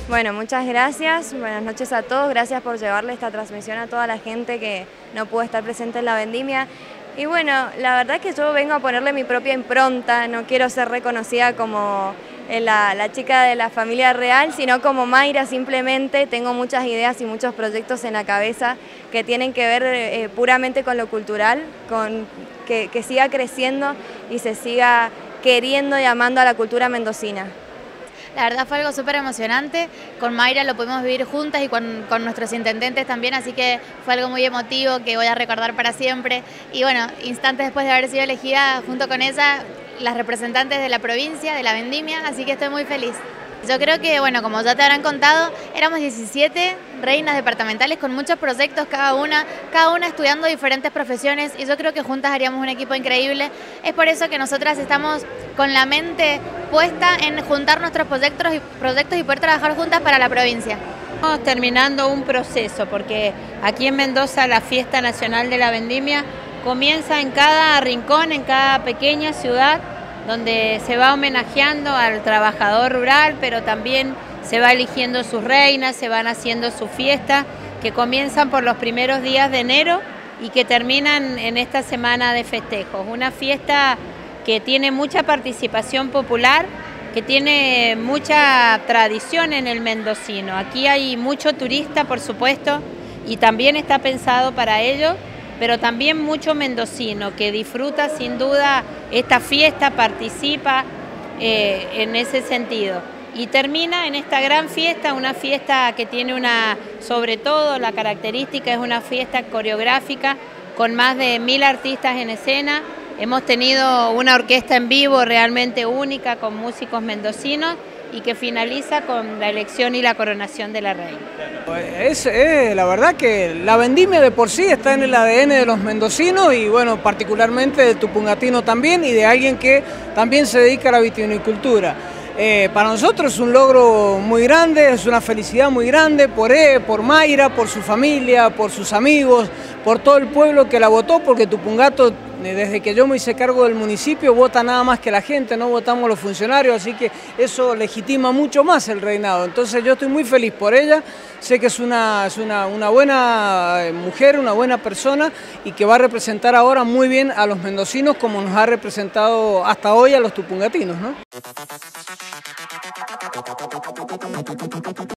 Bueno, muchas gracias, buenas noches a todos, gracias por llevarle esta transmisión a toda la gente que no pudo estar presente en la vendimia. Y bueno, la verdad que yo vengo a ponerle mi propia impronta, no quiero ser reconocida como la chica de la familia real, sino como Mayra simplemente. Tengo muchas ideas y muchos proyectos en la cabeza que tienen que ver puramente con lo cultural, con que siga creciendo y se siga queriendo y amando a la cultura mendocina. La verdad fue algo súper emocionante, con Mayra lo pudimos vivir juntas y con nuestros intendentes también, así que fue algo muy emotivo que voy a recordar para siempre. Y bueno, instantes después de haber sido elegida junto con ella, las representantes de la provincia, de la vendimia, así que estoy muy feliz. Yo creo que, bueno, como ya te habrán contado, éramos 17 reinas departamentales con muchos proyectos cada una estudiando diferentes profesiones, y yo creo que juntas haríamos un equipo increíble. Es por eso que nosotras estamos con la mente puesta en juntar nuestros proyectos y poder trabajar juntas para la provincia. Estamos terminando un proceso, porque aquí en Mendoza la Fiesta Nacional de la Vendimia comienza en cada rincón, en cada pequeña ciudad, donde se va homenajeando al trabajador rural, pero también se va eligiendo sus reinas, se van haciendo sus fiestas, que comienzan por los primeros días de enero y que terminan en esta semana de festejos. Una fiesta que tiene mucha participación popular, que tiene mucha tradición en el mendocino. Aquí hay mucho turista, por supuesto, y también está pensado para ello, pero también mucho mendocino que disfruta sin duda esta fiesta, participa en ese sentido. Y termina en esta gran fiesta, una fiesta que tiene sobre todo la característica es una fiesta coreográfica con más de 1000 artistas en escena. Hemos tenido una orquesta en vivo realmente única con músicos mendocinos y que finaliza con la elección y la coronación de la reina. La verdad que la vendimia de por sí está en el ADN de los mendocinos y bueno, particularmente del tupungatino también y de alguien que también se dedica a la vitivinicultura. Para nosotros es un logro muy grande, es una felicidad muy grande por Mayra, por su familia, por sus amigos, por todo el pueblo que la votó, porque Tupungato, desde que yo me hice cargo del municipio, vota nada más que la gente, no votamos los funcionarios, así que eso legitima mucho más el reinado. Entonces yo estoy muy feliz por ella, sé que es una buena mujer, una buena persona y que va a representar ahora muy bien a los mendocinos como nos ha representado hasta hoy a los tupungatinos, ¿no?